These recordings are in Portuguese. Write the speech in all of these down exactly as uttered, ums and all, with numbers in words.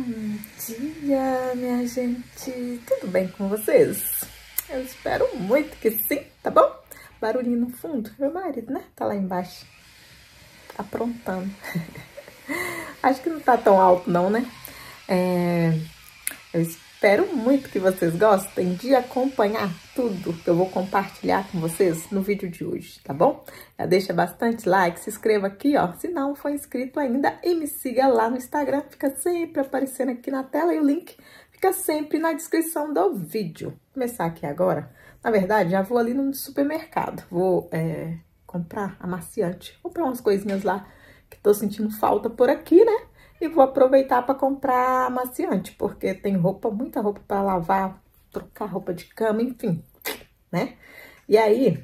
Bom dia, minha gente! Tudo bem com vocês? Eu espero muito que sim, tá bom? Barulhinho no fundo, meu marido, né? Tá lá embaixo, aprontando. Acho que não tá tão alto não, né? É... Eu espero muito que vocês gostem de acompanhar tudo que eu vou compartilhar com vocês no vídeo de hoje, tá bom? Já deixa bastante like, se inscreva aqui, ó, se não for inscrito ainda, e me siga lá no Instagram, fica sempre aparecendo aqui na tela e o link fica sempre na descrição do vídeo. Vou começar aqui agora. Na verdade, já vou ali no supermercado, vou é, comprar amaciante, comprar umas coisinhas lá que tô sentindo falta por aqui, né? E vou aproveitar para comprar amaciante, porque tem roupa, muita roupa para lavar, trocar roupa de cama, enfim, né? E aí,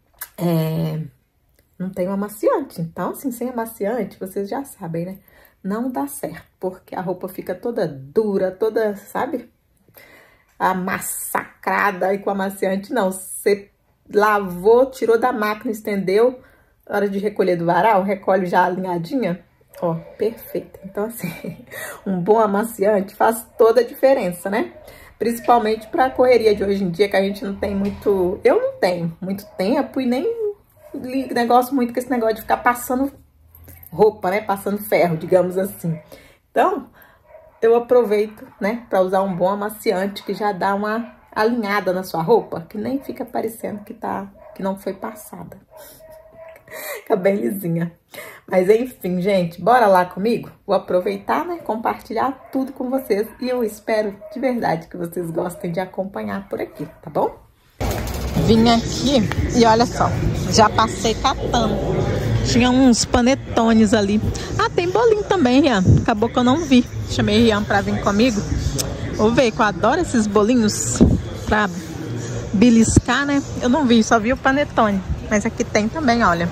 é, não tem amaciante. Então, assim, sem amaciante, vocês já sabem, né? Não dá certo, porque a roupa fica toda dura, toda, sabe? Amassacrada, e com amaciante, não. Você lavou, tirou da máquina, estendeu, na hora de recolher do varal, recolhe já alinhadinha. Ó, perfeito. Então, assim, um bom amaciante faz toda a diferença, né? Principalmente pra correria de hoje em dia, que a gente não tem muito... Eu não tenho muito tempo e nem negócio muito com esse negócio de ficar passando roupa, né? Passando ferro, digamos assim. Então, eu aproveito, né? Pra usar um bom amaciante que já dá uma alinhada na sua roupa, que nem fica parecendo que, tá, que não foi passada. Fica bem lisinha. Mas enfim, gente, bora lá comigo? Vou aproveitar, né, compartilhar tudo com vocês. E eu espero de verdade que vocês gostem de acompanhar por aqui, tá bom? Vim aqui e olha só, já passei catando. Tinha uns panetones ali. Ah, tem bolinho também, Rian. Acabou que eu não vi. Chamei Rian pra vir comigo. Vou ver, que eu adoro esses bolinhos pra beliscar, né? Eu não vi, só vi o panetone. Mas aqui tem também, olha,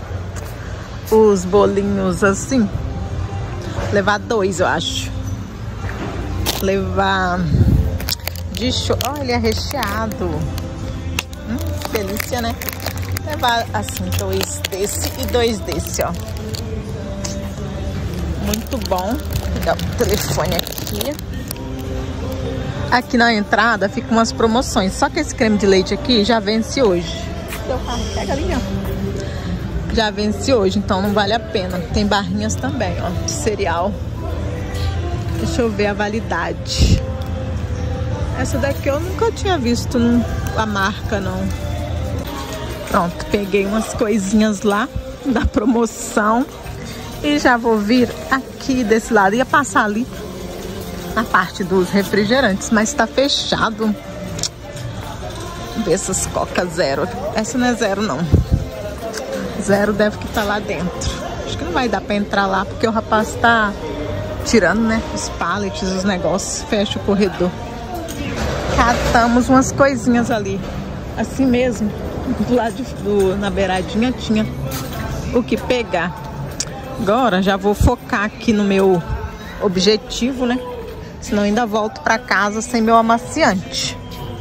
os bolinhos assim. Levar dois, eu acho. Levar de show. Olha, ele é recheado. Hum, que delícia, né? Levar assim, dois desse e dois desse, ó. Muito bom. Vou pegar o telefone aqui. Aqui na entrada ficam umas promoções. Só que esse creme de leite aqui já vence hoje. Seu carro, pega ali, ó. Já vence hoje, então não vale a pena. Tem barrinhas também, ó, de cereal. Deixa eu ver a validade. Essa daqui eu nunca tinha visto no, a marca, não. Pronto, peguei umas coisinhas lá da promoção. E já vou vir aqui desse lado. Ia passar ali na parte dos refrigerantes, mas tá fechado. Ver essas Coca Zero. Essa não é zero, não. Zero deve que tá lá dentro. Acho que não vai dar pra entrar lá, porque o rapaz tá tirando, né, os pallets, os negócios. Fecha o corredor. Catamos umas coisinhas ali. Assim mesmo. Do lado de, do, na beiradinha tinha o que pegar. Agora já vou focar aqui no meu objetivo, né? Senão ainda volto pra casa sem meu amaciante.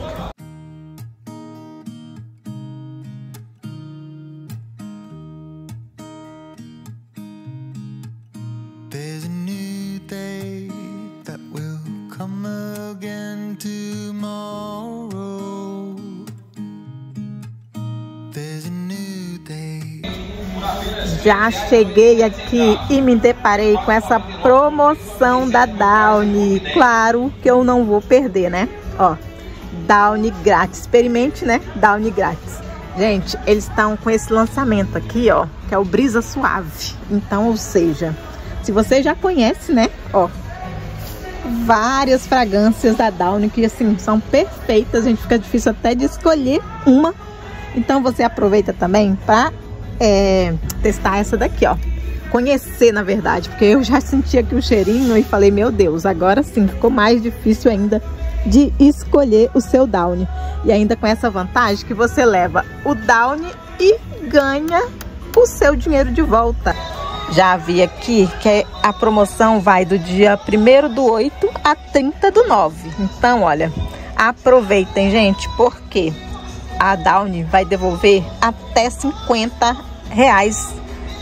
Já cheguei aqui e me deparei com essa promoção da Downy. Claro que eu não vou perder, né? Ó, Downy grátis. Experimente, né? Downy grátis. Gente, eles estão com esse lançamento aqui, ó, que é o Brisa Suave. Então, ou seja, se você já conhece, né? Ó, várias fragrâncias da Downy que, assim, são perfeitas. A gente fica difícil até de escolher uma. Então, você aproveita também para... É, testar essa daqui, ó. Conhecer, na verdade, porque eu já senti aqui o cheirinho e falei, meu Deus, agora sim, ficou mais difícil ainda de escolher o seu Downy. E ainda com essa vantagem que você leva o Downy e ganha o seu dinheiro de volta. Já vi aqui que a promoção vai do dia primeiro do oito a trinta do nove. Então, olha, aproveitem, gente, porque a Downy vai devolver até cinquenta reais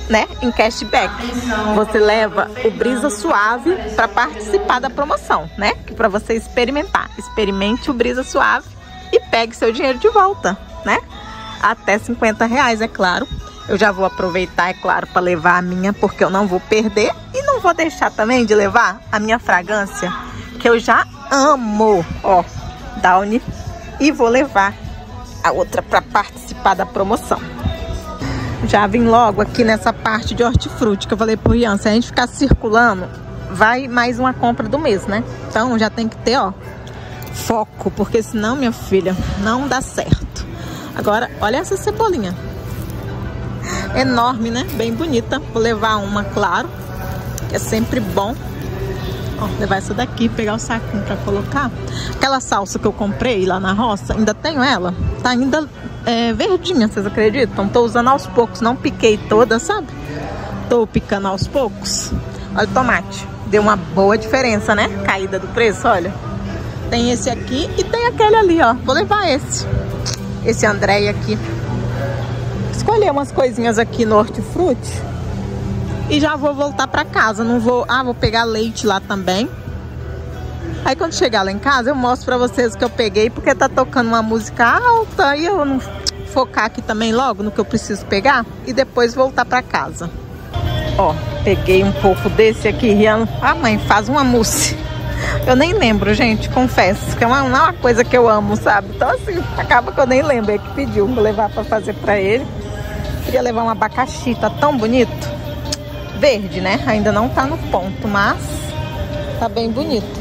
né, em cashback. Você leva o Brisa Suave para participar da promoção, né? Que para você experimentar. Experimente o Brisa Suave e pegue seu dinheiro de volta, né? Até cinquenta reais, é claro. Eu já vou aproveitar, é claro, para levar a minha, porque eu não vou perder. E não vou deixar também de levar a minha fragrância, que eu já amo, ó, Downy. E vou levar a outra para participar da promoção. Já vim logo aqui nessa parte de hortifruti, que eu falei pro Ian, se a gente ficar circulando, vai mais uma compra do mês, né? Então já tem que ter, ó, foco, porque senão, minha filha, não dá certo. Agora, olha essa cebolinha. Enorme, né? Bem bonita. Vou levar uma, claro, que é sempre bom. Ó, levar essa daqui, pegar o saquinho pra colocar. Aquela salsa que eu comprei lá na roça, ainda tenho ela. Tá ainda é, verdinha, vocês acreditam? Tô usando aos poucos, não piquei toda, sabe? Tô picando aos poucos. Olha o tomate. Deu uma boa diferença, né? Caída do preço, olha. Tem esse aqui e tem aquele ali, ó. Vou levar esse. Esse Andréia aqui. Escolher umas coisinhas aqui no hortifruti. E já vou voltar pra casa. Não vou... Ah, vou pegar leite lá também. Aí quando chegar lá em casa, eu mostro pra vocês o que eu peguei. Porque tá tocando uma música alta. E eu não focar aqui também logo no que eu preciso pegar. E depois voltar pra casa. Ó, peguei um pouco desse aqui. Rian. Ah, mãe, faz uma mousse. Eu nem lembro, gente, confesso. Que é uma, uma coisa que eu amo, sabe? Então assim, acaba que eu nem lembro. É que pediu. Vou levar pra fazer pra ele. Queria levar um abacaxi. Tá tão bonito. Verde, né? Ainda não tá no ponto, mas tá bem bonito.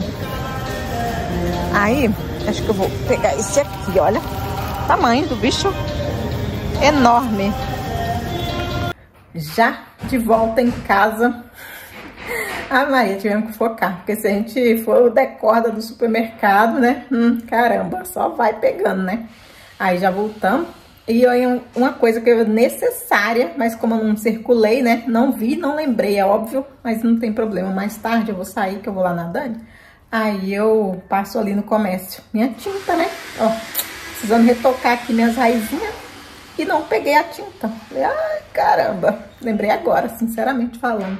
Aí, acho que eu vou pegar esse aqui, olha. Tamanho do bicho. Enorme. Já de volta em casa. Ah, Maria, tivemos que focar. Porque se a gente for o decorda do supermercado, né? Hum, caramba, só vai pegando, né? Aí já voltamos. E aí uma coisa que é necessária, mas como eu não circulei, né? Não vi, não lembrei, é óbvio, mas não tem problema. Mais tarde eu vou sair, que eu vou lá na Dani. Aí eu passo ali no comércio. Minha tinta, né? Ó, precisando retocar aqui minhas raizinhas. E não peguei a tinta. Falei, ai, caramba. Lembrei agora, sinceramente falando.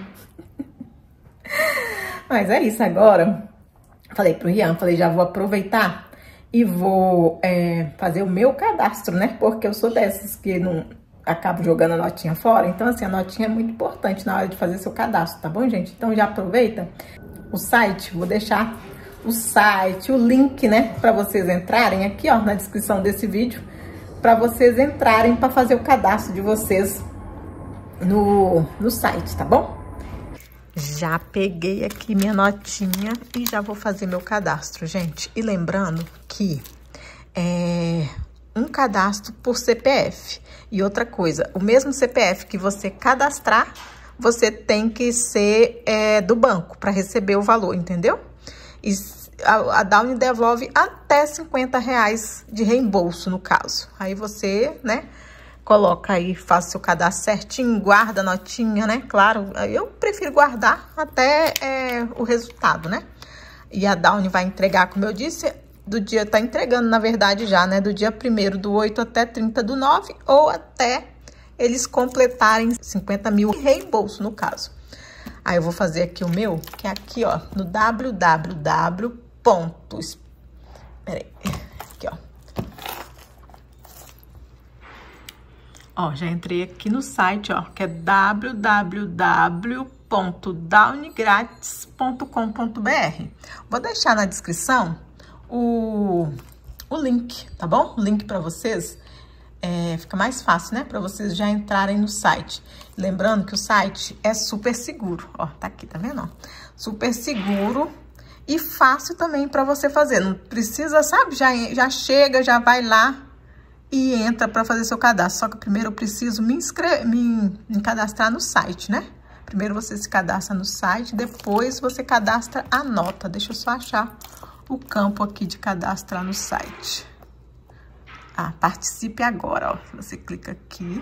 Mas é isso agora. Falei pro Rian, falei, já vou aproveitar. E vou é, fazer o meu cadastro, né? Porque eu sou dessas que não acabo jogando a notinha fora. Então, assim, a notinha é muito importante na hora de fazer seu cadastro, tá bom, gente? Então, já aproveita o site. Vou deixar o site, o link, né? Pra vocês entrarem aqui, ó, na descrição desse vídeo. Pra vocês entrarem pra fazer o cadastro de vocês no, no site, tá bom? Já peguei aqui minha notinha e já vou fazer meu cadastro, gente. E lembrando que é um cadastro por C P F. E outra coisa, o mesmo C P F que você cadastrar, você tem que ser é, do banco para receber o valor, entendeu? E a, a Downy devolve até cinquenta reais de reembolso, no caso. Aí você, né... Coloca aí, faça seu cadastro certinho, guarda a notinha, né? Claro, eu prefiro guardar até é, o resultado, né? E a Downy vai entregar, como eu disse, do dia, tá entregando, na verdade, já, né? Do dia primeiro do oito até trinta do nove, ou até eles completarem cinquenta mil reembolso, no caso. Aí eu vou fazer aqui o meu, que é aqui, ó, no www. Peraí, aqui, ó. Ó, já entrei aqui no site, ó, que é w w w ponto downy grátis ponto com ponto b r. Vou deixar na descrição o, o link, tá bom? O link para vocês, é, fica mais fácil, né? Para vocês já entrarem no site. Lembrando que o site é super seguro, ó, tá aqui, tá vendo? Ó? Super seguro e fácil também para você fazer. Não precisa, sabe? Já, já chega, já vai lá e entra para fazer seu cadastro. Só que primeiro eu preciso me, inscrever, me, me cadastrar no site, né? Primeiro você se cadastra no site, depois você cadastra a nota. Deixa eu só achar o campo aqui de cadastrar no site. Ah, participe agora, ó. Você clica aqui.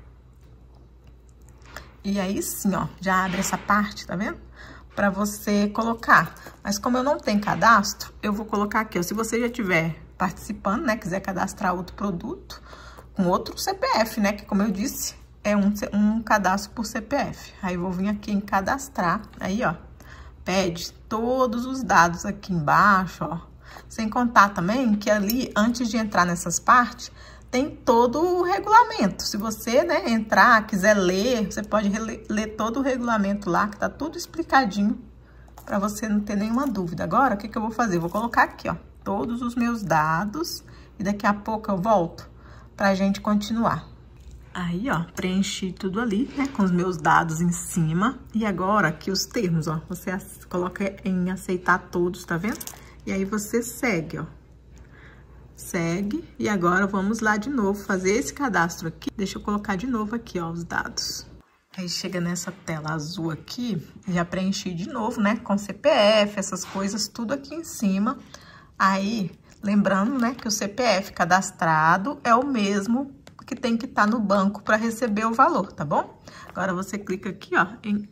E aí sim, ó, já abre essa parte, tá vendo? Para você colocar. Mas como eu não tenho cadastro, eu vou colocar aqui, ó. Se você já tiver participando, né, quiser cadastrar outro produto com outro C P F, né, que como eu disse, é um, um cadastro por C P F. Aí, vou vir aqui em cadastrar. Aí, ó, pede todos os dados aqui embaixo, ó. Sem contar também que ali, antes de entrar nessas partes, tem todo o regulamento. Se você, né, entrar, quiser ler, você pode ler todo o regulamento lá, que tá tudo explicadinho, pra você não ter nenhuma dúvida. Agora, o que que eu vou fazer? Vou colocar aqui, ó, todos os meus dados, e daqui a pouco eu volto pra gente continuar. Aí, ó, preenchi tudo ali, né, com os meus dados em cima. E agora, aqui os termos, ó, você coloca em aceitar todos, tá vendo? E aí, você segue, ó. Segue. E agora, vamos lá de novo fazer esse cadastro aqui. Deixa eu colocar de novo aqui, ó, os dados. Aí, chega nessa tela azul aqui, já preenchi de novo, né, com C P F, essas coisas, tudo aqui em cima. Aí, lembrando, né, que o C P F cadastrado é o mesmo que tem que estar no banco para receber o valor, tá bom? Agora, você clica aqui, ó, em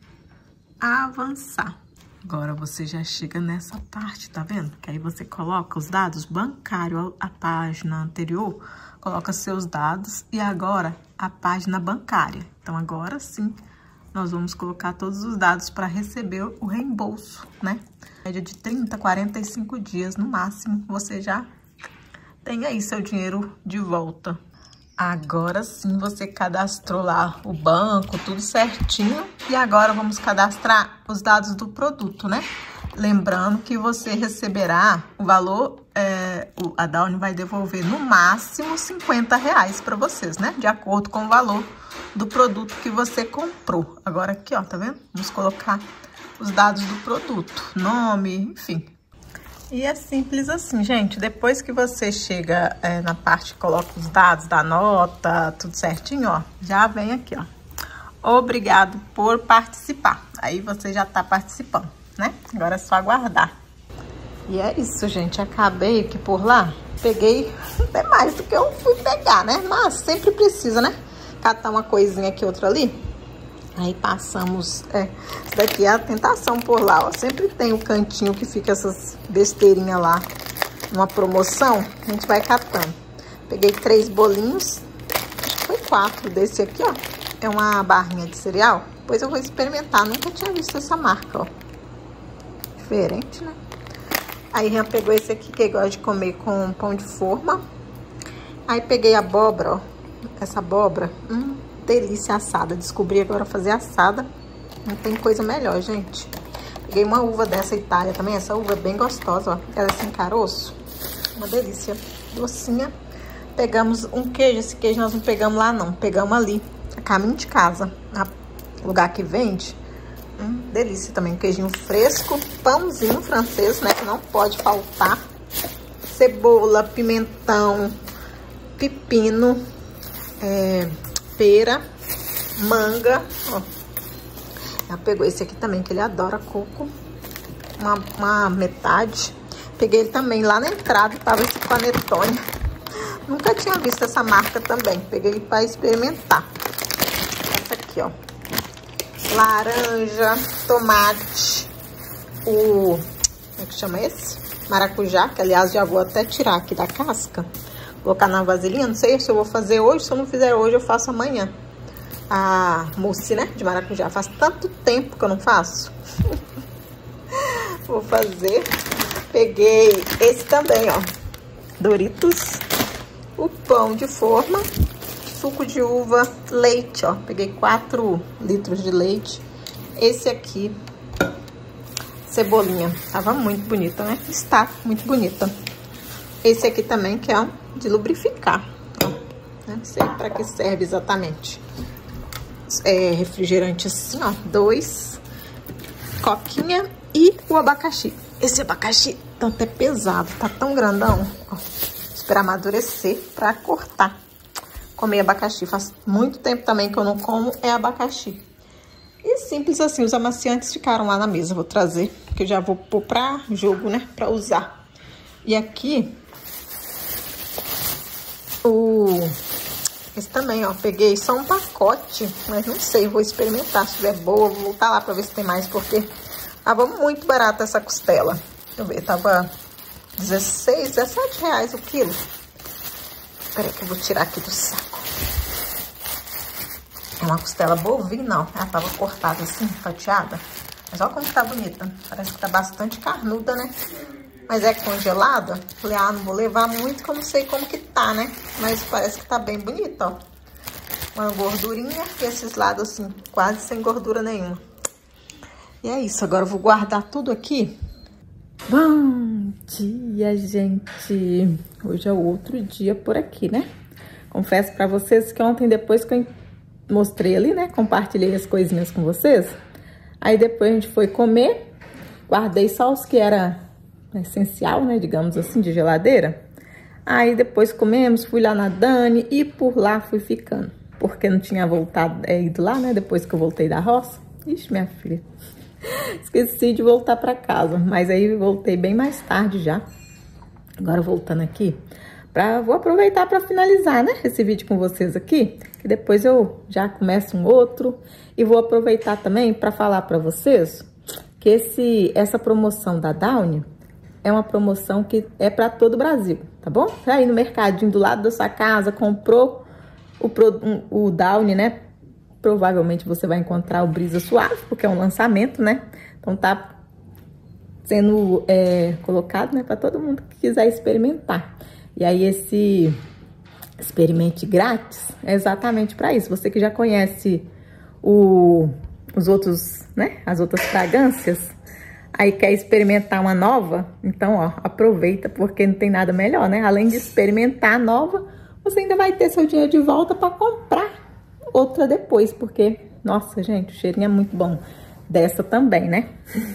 avançar. Agora, você já chega nessa parte, tá vendo? Que aí, você coloca os dados bancários, a página anterior, coloca seus dados e agora a página bancária. Então, agora sim, nós vamos colocar todos os dados para receber o reembolso, né? Média de trinta, quarenta e cinco dias no máximo, você já tem aí seu dinheiro de volta. Agora sim, você cadastrou lá o banco, tudo certinho. E agora, vamos cadastrar os dados do produto, né? Lembrando que você receberá o valor, é, a Downy vai devolver no máximo cinquenta reais para vocês, né? De acordo com o valor do produto que você comprou. Agora aqui, ó, tá vendo? Vamos colocar os dados do produto, nome, enfim. E é simples assim, gente. Depois que você chega é, na parte que coloca os dados da nota, tudo certinho, ó, já vem aqui, ó. Obrigado por participar. Aí você já tá participando, né? Agora é só aguardar. E é isso, gente. Acabei aqui por lá. Peguei até mais do que eu fui pegar, né? Mas sempre precisa, né? Catar uma coisinha aqui, outra ali. Aí passamos, é, isso daqui é a tentação por lá, ó. Sempre tem um cantinho que fica essas besteirinhas lá, numa promoção, a gente vai catando. Peguei três bolinhos, acho que foi quatro desse aqui, ó. É uma barrinha de cereal, depois eu vou experimentar, nunca tinha visto essa marca, ó. Diferente, né? Aí, Rian pegou esse aqui, que gosta de comer com pão de forma. Aí, peguei a abóbora, ó. Essa abóbora, hum, delícia assada. Descobri agora fazer assada. Não tem coisa melhor, gente. Peguei uma uva dessa Itália também. Essa uva é bem gostosa, ó. Ela é sem caroço. Uma delícia. Docinha. Pegamos um queijo. Esse queijo nós não pegamos lá, não. Pegamos ali, a caminho de casa. No lugar que vende. Hum, delícia também. Um queijinho fresco. Pãozinho francês, né? Que não pode faltar. Cebola, pimentão, pepino, é, pera, manga, ó. Ela pegou esse aqui também, que ele adora coco. Uma, uma metade. Peguei ele também lá na entrada, tava esse panetone. Nunca tinha visto essa marca também. Peguei para experimentar. Essa aqui, ó. Laranja, tomate, o... como é que chama esse? Maracujá, que aliás já vou até tirar aqui da casca. Colocar na vasilhinha, não sei se eu vou fazer hoje. Se eu não fizer hoje, eu faço amanhã. A mousse, né, de maracujá. Faz tanto tempo que eu não faço. Vou fazer. Peguei esse também, ó. Doritos. O pão de forma. Suco de uva. Leite, ó. Peguei quatro litros de leite. Esse aqui. Cebolinha. Tava muito bonita, né? Está muito bonita. Esse aqui também, que é de lubrificar. Ó, não sei pra que serve exatamente. É refrigerante assim, ó. Dois. Coquinha e o abacaxi. Esse abacaxi tá até pesado, tá tão grandão. Ó, esperar amadurecer pra cortar. Comer abacaxi. Faz muito tempo também que eu não como é abacaxi. E simples assim, os amaciantes ficaram lá na mesa. Vou trazer, que eu já vou pôr pra jogo, né? Pra usar. E aqui, o... esse também, ó. Peguei só um pacote, mas não sei, vou experimentar. Se tiver boa, vou voltar lá pra ver se tem mais, porque tava muito barata essa costela. Deixa eu ver, tava dezesseis, dezessete reais o quilo. Peraí que eu vou tirar aqui do saco. Uma costela bovina, ó. Ela tava cortada assim, fatiada. Mas olha como tá bonita. Parece que tá bastante carnuda, né? Mas é congelada. Falei, ah, não vou levar muito, que eu não sei como que tá, né? Mas parece que tá bem bonita, ó. Uma gordurinha e esses lados assim, quase sem gordura nenhuma. E é isso, agora eu vou guardar tudo aqui. Bom dia, gente. Hoje é outro dia por aqui, né? Confesso pra vocês que ontem, depois que eu mostrei ali, né? Compartilhei as coisinhas com vocês. Aí depois a gente foi comer. Guardei só os que era essencial, né? Digamos assim, de geladeira. Aí depois comemos, fui lá na Dani e por lá fui ficando. Porque não tinha voltado, é, ido lá, né? Depois que eu voltei da roça. Ixi, minha filha. Esqueci de voltar pra casa. Mas aí voltei bem mais tarde já. Agora voltando aqui. Pra, vou aproveitar pra finalizar, né? Esse vídeo com vocês aqui. Que depois eu já começo um outro. E vou aproveitar também pra falar pra vocês que esse, essa promoção da Downy é uma promoção que é pra todo o Brasil, tá bom? Tá aí no mercadinho do lado da sua casa, comprou o, o Downy, né? Provavelmente você vai encontrar o Brisa Suave, porque é um lançamento, né? Então tá sendo é, colocado, né, para todo mundo que quiser experimentar. E aí esse experimente grátis é exatamente para isso. Você que já conhece o, os outros, né, as outras fragrâncias, aí quer experimentar uma nova, então, ó, aproveita, porque não tem nada melhor, né? Além de experimentar a nova, você ainda vai ter seu dinheiro de volta para comprar outra depois, porque, nossa, gente, o cheirinho é muito bom. Dessa também, né?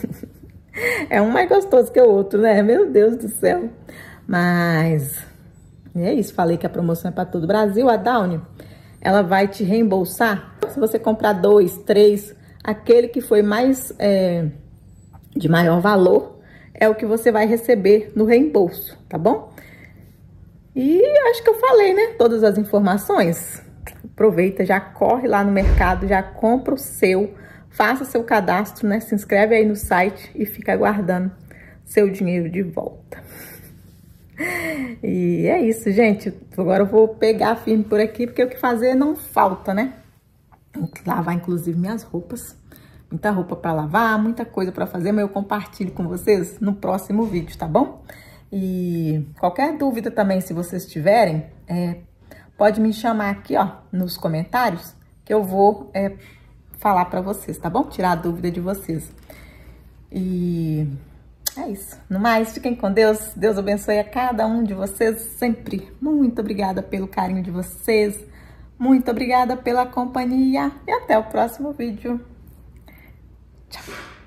É um mais gostoso que o outro, né? Meu Deus do céu. Mas é isso, falei que a promoção é para todo o Brasil. A Downy, ela vai te reembolsar se você comprar dois, três, aquele que foi mais é, de maior valor é o que você vai receber no reembolso, tá bom? E acho que eu falei, né? Todas as informações. Aproveita, já corre lá no mercado, já compra o seu, faça seu cadastro, né? Se inscreve aí no site e fica aguardando seu dinheiro de volta. E é isso, gente. Agora eu vou pegar firme por aqui, porque o que fazer não falta, né? Vou lavar, inclusive, minhas roupas. Muita roupa pra lavar, muita coisa pra fazer, mas eu compartilho com vocês no próximo vídeo, tá bom? E qualquer dúvida também, se vocês tiverem, é, pode me chamar aqui, ó, nos comentários, que eu vou é, falar pra vocês, tá bom? Tirar a dúvida de vocês. E é isso. No mais, fiquem com Deus. Deus abençoe a cada um de vocês sempre. Muito obrigada pelo carinho de vocês. Muito obrigada pela companhia. E até o próximo vídeo. Tchau.